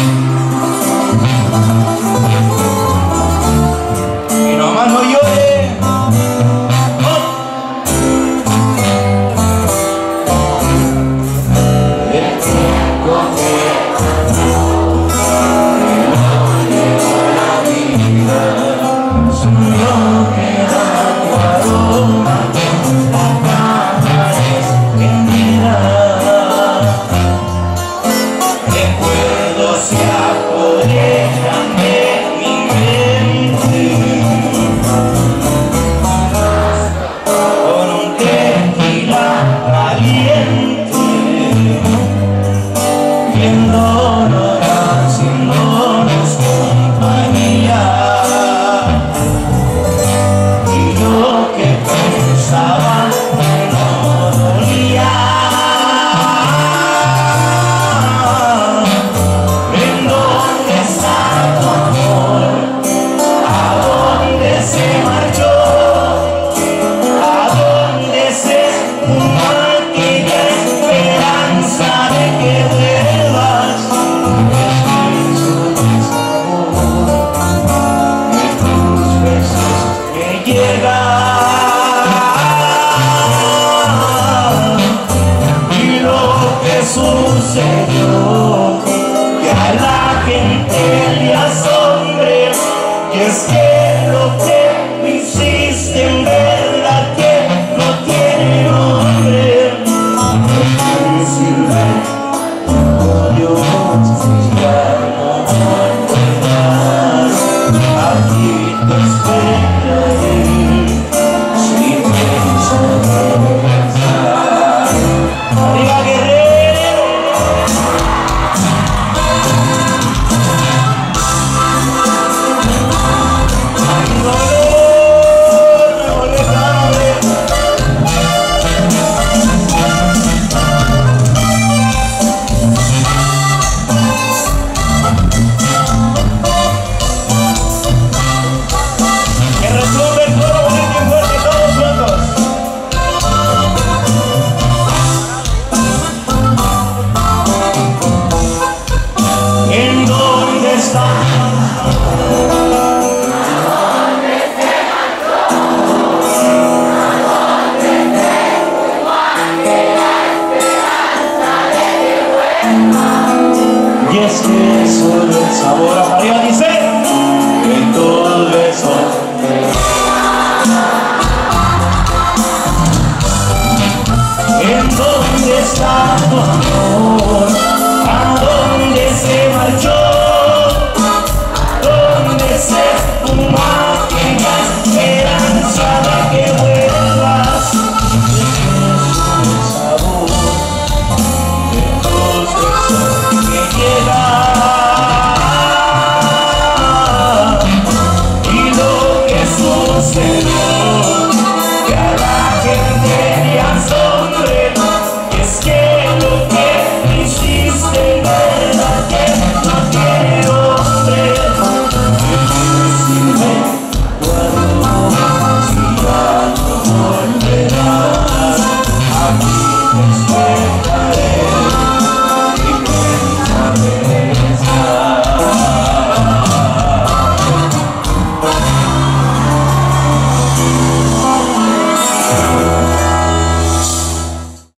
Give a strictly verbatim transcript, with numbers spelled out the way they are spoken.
Y nomás no llore. Sucedió que a la gente le asombre, y es que lo que me hiciste en verdad que no tiene nombre. ¿Qué sirve tu Dios si ya no volverás? Aquí te esperaré si piensas regresar. ¡Arriba, guerrero! Y es que solo el sabor a María dice